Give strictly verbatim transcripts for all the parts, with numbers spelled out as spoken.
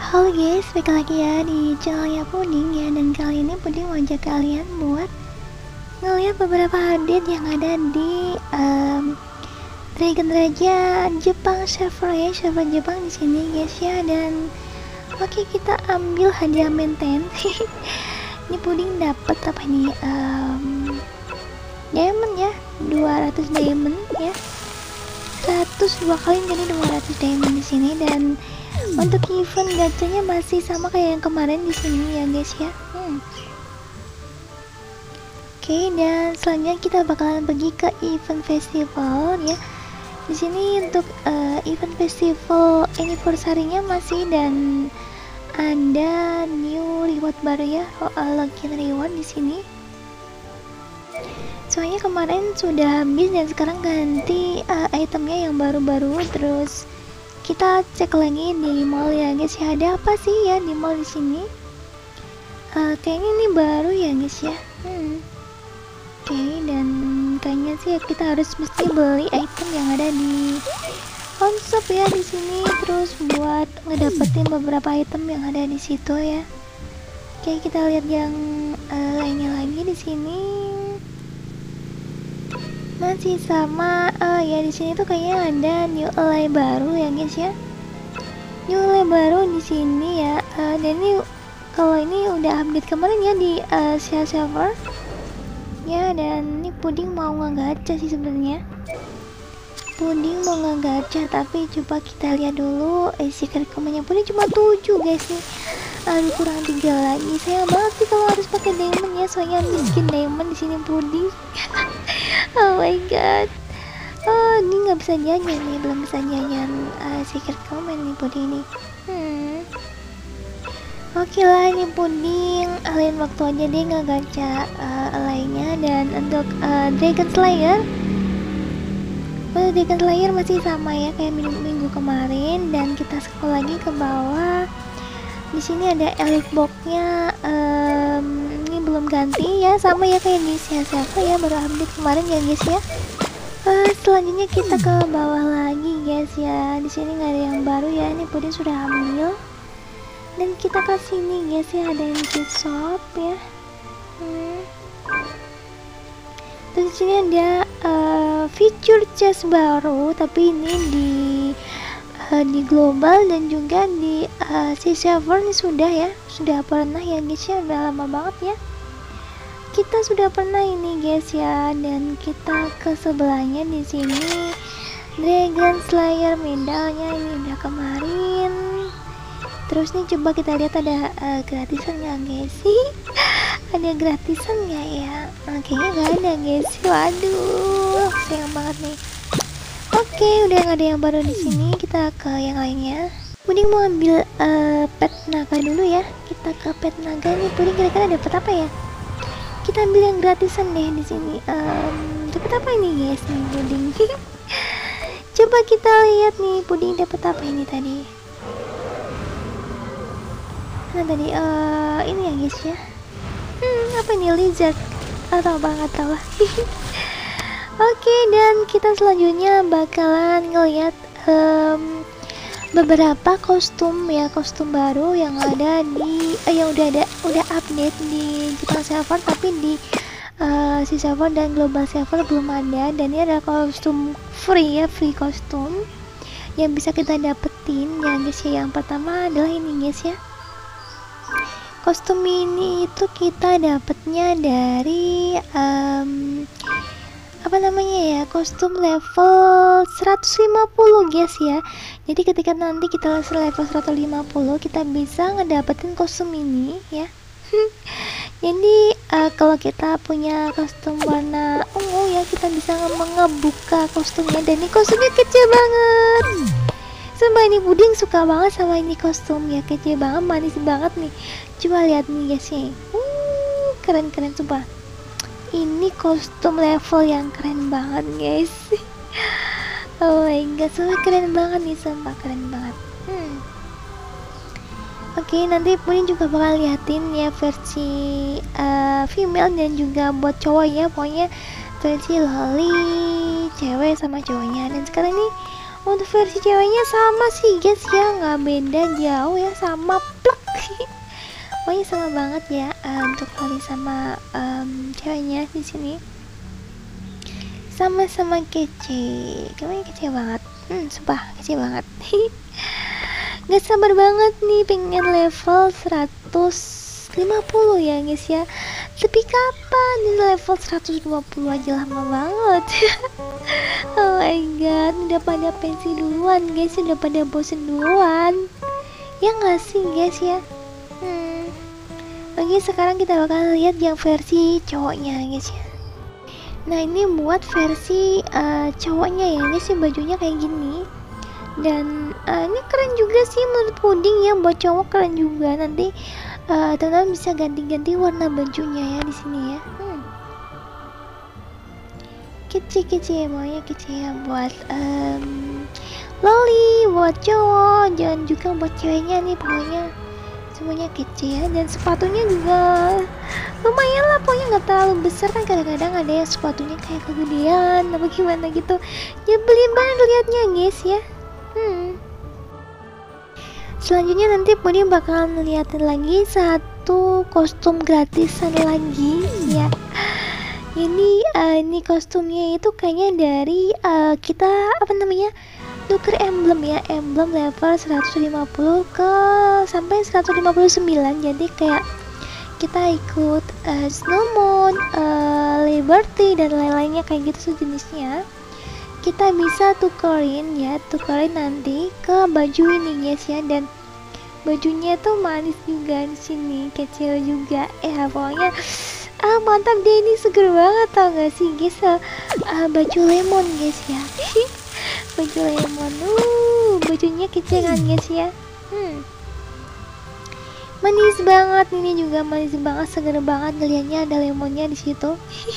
Halo guys, balik lagi ya di channelnya Puding ya. Dan kali ini Puding mau ajak kalian buat ngeliat beberapa update yang ada di um, Dragon Raja Jepang server ya, server Jepang di sini guys ya. Dan oke, okay, kita ambil hadiah maintain. Ini Puding dapat apa nih? Um, diamond ya, dua ratus diamond ya. seratus dua kali jadi dua ratus diamond di sini. Dan untuk event gacanya masih sama kayak yang kemarin di sini ya guys ya. Hmm. Oke, okay, dan selanjutnya kita bakalan pergi ke event festival ya. Di sini untuk uh, event festival anniversary-nya masih, dan ada new reward baru ya, oh, uh, login reward di sini. Soalnya kemarin sudah habis dan sekarang ganti uh, itemnya yang baru-baru. Terus kita cek lagi di mall ya guys ya, ada apa sih ya di mall di sini? Uh, kayaknya ini baru ya guys ya. Hmm. Oke, okay, dan kayaknya sih kita harus mesti beli item yang ada di onshop ya di sini. Terus buat ngedapetin beberapa item yang ada di situ ya. Oke, okay, kita lihat yang uh, lainnya lagi di sini. Masih sama uh, ya, di sini tuh kayaknya ada new ally baru ya guys ya. New ally baru di sini ya. Uh, dan ini kalau ini udah update kemarin ya di uh, share server ya. Dan ini Puding mau ngegacha sih sebenarnya. Puding mau ngegacha, tapi coba kita lihat dulu. Eh, secret commandnya Puding cuma tujuh guys nih. Aduh, kurang tiga lagi. Sayang banget sih kalau harus pakai diamond ya, soalnya miskin diamond di sini Puding. Oh my god. Oh, ini nggak bisa jajan nih, belum bisa jajan uh, secret command nih Puding nih. Hmm. Oke okay lah, ini Puding alien waktu aja deh ngegacha uh, lainnya. Dan untuk uh, Dragon Slayer, untuk Dragon Slayer masih sama ya kayak minggu, minggu kemarin. Dan kita scroll lagi ke bawah. Di sini ada elite boxnya, um, ini belum ganti ya, sama ya kayak di siapa ya, baru update kemarin ya guys ya. Uh, selanjutnya kita ke bawah lagi guys ya. Di sini nggak ada yang baru ya, ini Puding sudah ambil. Dan kita ke sini guys ya, ada yang di shop ya. Hmm. Terus di sini ada uh, feature chest baru, tapi ini di uh, di global dan juga di uh, si server ini sudah ya, sudah pernah ya guys ya, udah lama banget ya. Kita sudah pernah ini guys ya. Dan kita ke sebelahnya di sini Dragon Slayer medalnya ini udah kemarin. Terus nih coba kita lihat ada uh, gratisan nggak guys sih? Ada gratisan nggak ya? Nah, kayaknya nggak ada guys. Waduh, sayang banget nih. Oke, udah nggak ada yang baru di sini. Kita ke yang lainnya. Puding mau ambil uh, pet naga dulu ya. Kita ke pet naga nih. Puding kira-kira dapat apa ya? Kita ambil yang gratisan deh di sini. Um, dapat apa ini guys nih Puding? Coba kita lihat nih Puding dapat apa ini tadi. Nah tadi uh, ini ya guys ya. Hmm, apa ini lizard? Atau banget tahu. Oke, dan kita selanjutnya bakalan ngeliat um, beberapa kostum ya, kostum baru yang ada di eh, yang udah ada udah update di Jepang server, tapi di uh, si server dan global server belum ada. Dan ini ada kostum free ya, free kostum yang bisa kita dapetin ya guys ya. Yang pertama adalah ini guys ya. Kostum ini itu kita dapatnya dari um, apa namanya ya, kostum level seratus lima puluh guys ya. Jadi ketika nanti kita level seratus lima puluh kita bisa ngedapetin kostum ini ya. Jadi uh, kalau kita punya kostum warna ungu ya, kita bisa ngebuka kostumnya. Dan ini kostumnya kecil banget. Sumpah ini Puding suka banget sama ini kostum ya, kecil banget, manis banget nih. Coba lihat nih guys ya. Uh, keren-keren sumpah. Ini kostum level yang keren banget guys. Oh my god, sumpah keren banget nih, sumpah keren banget. Hmm. Oke, okay, nanti Puding juga bakal liatin ya versi uh, female dan juga buat cowok ya. Pokoknya versi loli cewek sama cowoknya. Dan sekarang nih Untuk versi ceweknya sama sih guys ya, nggak beda jauh ya, sama plek. Pokoknya sama banget ya uh, untuk Loli sama um, ceweknya di sini. Sama-sama kece, kayaknya kece banget. Hmm, sumpah kece banget. Gak sabar banget nih pengen level seratus lima puluh ya guys ya. Tapi kapan di level seratus dua puluh aja lama banget. Oh my god, udah pada pensi duluan guys, udah pada bosen duluan. Ya nggak sih guys ya. Hmm. Oke, sekarang kita bakal lihat yang versi cowoknya guys ya. Nah ini buat versi uh, cowoknya ya guys ya, bajunya kayak gini. Dan uh, ini keren juga sih menurut puding ya, buat cowok keren juga. Nanti uh, teman-teman bisa ganti-ganti warna bajunya ya di sini ya. Hmm. Kece-kece, maunya kece ya buat um, Loli, buat cowok, jangan juga buat ceweknya nih, pokoknya semuanya kece ya. Dan sepatunya juga lumayan lah, pokoknya nggak terlalu besar kan, kadang-kadang ada yang sepatunya kayak kegedean apa gimana gitu. Nyebelin banget liatnya guys ya. Hmm. Selanjutnya nanti Puding bakal ngeliatin lagi satu kostum gratisan lagi ya. Ini uh, ini kostumnya itu kayaknya dari uh, kita apa namanya tuker emblem ya, emblem level seratus lima puluh ke sampai seratus lima puluh sembilan. Jadi kayak kita ikut uh, Snowmoon, uh, Liberty dan lain-lainnya kayak gitu sejenisnya. Kita bisa tukerin ya, tukerin nanti ke baju ini guys ya. Dan bajunya tuh manis juga di sini, kecil juga ya, pokoknya ah mantap deh, ini seger banget tau gak sih guys. uh, uh, baju lemon guys ya. Baju lemon, uh bajunya kecil kan guys ya. hmm. Manis banget, ini juga manis banget, seger banget, ngeliatnya ada lemonnya di situ.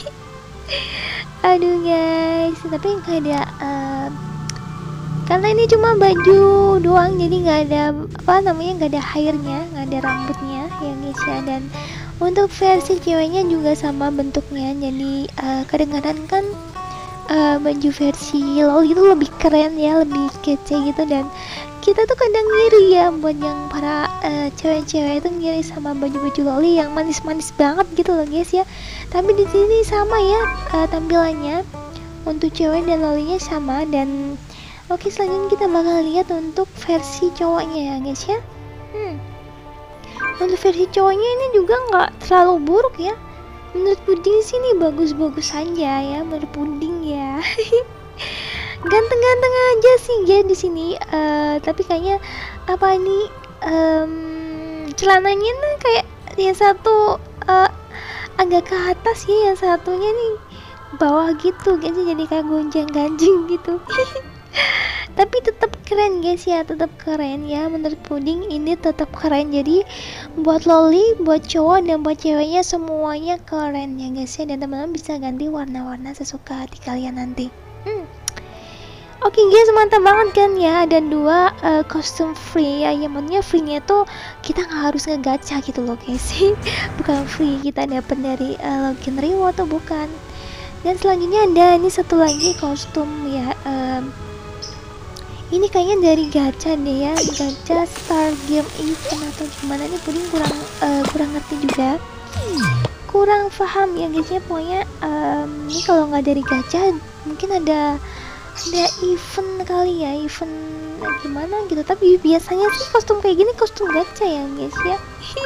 Aduh guys, tapi nggak ada uh, karena ini cuma baju doang, jadi nggak ada apa namanya, nggak ada hairnya, nggak ada rambutnya ya guys ya. Dan untuk versi ceweknya juga sama bentuknya, jadi uh, kadang-kadang kan uh, baju versi Loli itu lebih keren ya, lebih kece gitu. Dan kita tuh kadang ngiri ya buat yang para uh, cewek-cewek itu ngiri sama baju-baju Loli yang manis-manis banget gitu loh guys ya. Tapi di sini sama ya uh, tampilannya untuk cewek dan Lolinya sama. Dan oke, selanjutnya kita bakal lihat untuk versi cowoknya ya guys ya. Hmm. Untuk versi cowoknya ini juga nggak terlalu buruk ya. Menurut Puding sini bagus-bagus aja ya, menurut Puding ya. Ganteng-ganteng aja sih ya di sini. Uh, tapi kayaknya apa ini um, celananya nih kayak yang satu uh, agak ke atas ya, yang satunya nih bawah gitu guys, jadi kayak gonjang-ganjing gitu. Tapi tetap keren guys ya, tetap keren ya, menurut Puding ini tetap keren. Jadi buat Loli, buat cowok dan buat ceweknya semuanya keren ya guys ya. Dan teman-teman bisa ganti warna-warna sesuka hati kalian nanti. hmm. Oke okay guys, mantap banget kan ya. Ada dua uh, kostum free ya, yang maksudnya free-nya tuh kita nggak harus ngegacha gitu loh guys. Bukan free kita dapat dari uh, login reward tuh, bukan. Dan selanjutnya ada ini satu lagi kostum ya, um, ini kayaknya dari gacha deh ya, gacha Star Game Event atau gimana nih, Puding kurang uh, kurang ngerti juga, kurang paham ya guys ya. Pokoknya um, ini kalau nggak dari gacha mungkin ada ada event kali ya, event gimana gitu. Tapi biasanya sih kostum kayak gini kostum gacha ya guys ya.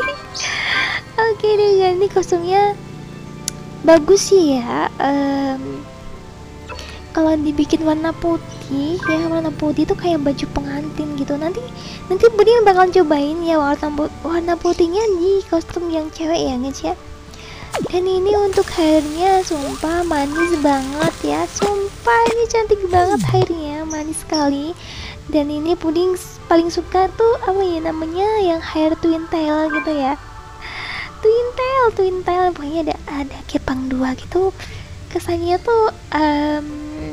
Oke deh, ini kostumnya bagus sih ya. Um, kalau dibikin warna putih ya, warna putih itu kayak baju pengantin gitu. Nanti nanti Puding bakal cobain ya warna warna putihnya di kostum yang cewek ya guys ya. Dan ini untuk hairnya sumpah manis banget ya, sumpah ini cantik banget hairnya, manis sekali. Dan ini Puding paling suka tuh apa ya namanya, yang hair twin tail gitu ya, twin tail twin tail pokoknya ada ada kepang dua gitu, kesannya tuh um,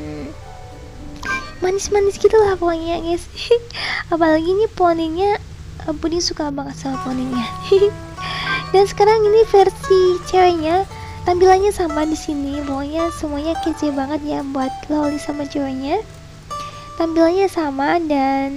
manis-manis gitu lah pokoknya guys. Apalagi ini poninya, uh, Puding suka banget sama poninya. Dan sekarang ini versi ceweknya, tampilannya sama di sini, pokoknya semuanya kece banget ya buat Loli sama ceweknya. tampilannya sama dan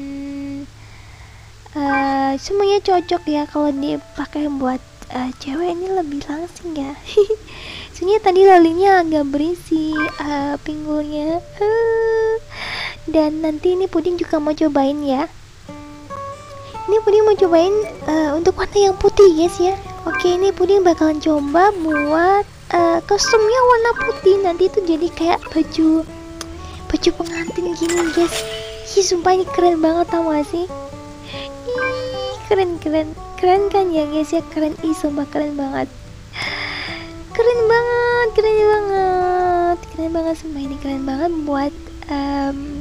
uh, semuanya cocok ya kalau dipakai buat uh, cewek. Ini lebih langsing ya. Soalnya tadi lalinya agak berisi uh, pinggulnya. Uh, dan nanti ini puding juga mau cobain ya. Ini puding mau cobain uh, untuk warna yang putih guys ya. Oke, ini puding bakalan coba buat uh, kostumnya warna putih. Nanti itu jadi kayak baju baju pengantin gini guys. Ih, sumpah ini keren banget, tau gak sih? Ih, keren keren keren kan ya guys ya, keren. Ih, sumpah keren banget. Keren banget, keren banget, keren banget semua ini, keren banget buat um,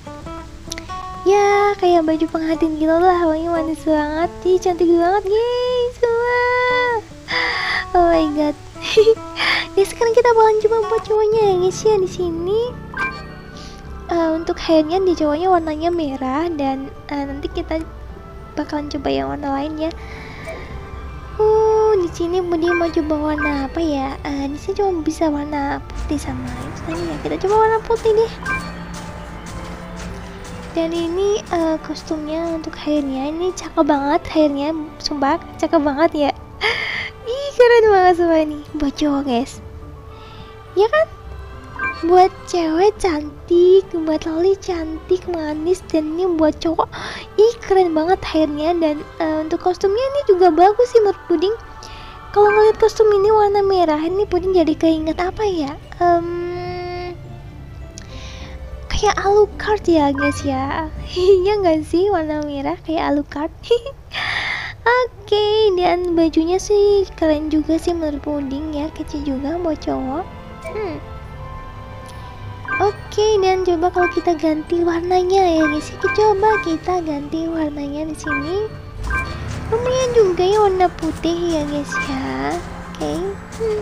ya kayak baju pengantin gitu lah. Wangi manis banget, ih cantik banget guys semua. Oh my god. Ya sekarang kita bakalan coba buat cowoknya ya guys ya. Di sini uh, untuk hairnya di cowoknya warnanya merah dan uh, nanti kita bakalan coba yang warna lain ya. Uh, di sini Budi mau coba warna apa ya? Uh, di sini cuma bisa warna putih sama itu tadi ya. Kita coba warna putih deh. Dan ini uh, kostumnya untuk hairnya, ini cakep banget hairnya, sumpah cakep banget ya. Ih, keren banget semua ini buat cowok guys. Ya kan? Buat cewek cantik, buat loli cantik, manis, dan ini buat cowok. Ih, keren banget hairnya. Dan uh, untuk kostumnya ini juga bagus sih menurut Puding. Kalau ngeliat kostum ini warna merah, ini Puding jadi keinget apa ya? Um, kayak Alucard ya guys ya. Iya nggak sih, warna merah kayak Alucard. Oke, okay, dan bajunya sih keren juga sih menurut Puding ya, kece juga buat cowok. Hmm. Oke, okay, dan coba kalau kita ganti warnanya ya guys. Kita coba kita ganti warnanya di sini. Lumayan juga ya warna putih ya guys ya. Oke. Okay. Hmm. Oke,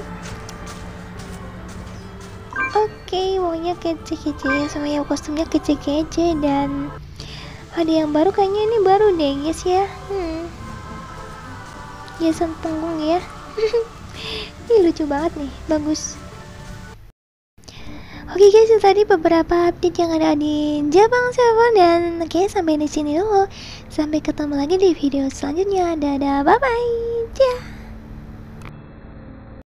okay, pokoknya kece-kece ya, semuanya kostumnya kece-kece dan ada yang baru kayaknya ini baru deh guys ya. Hmm. Hiasan punggung ya. Ini lucu banget nih, bagus. Oke guys, itu tadi beberapa update yang ada di Jabang Server dan oke okay, sampai di sini dulu. Sampai ketemu lagi di video selanjutnya. Dadah, bye bye.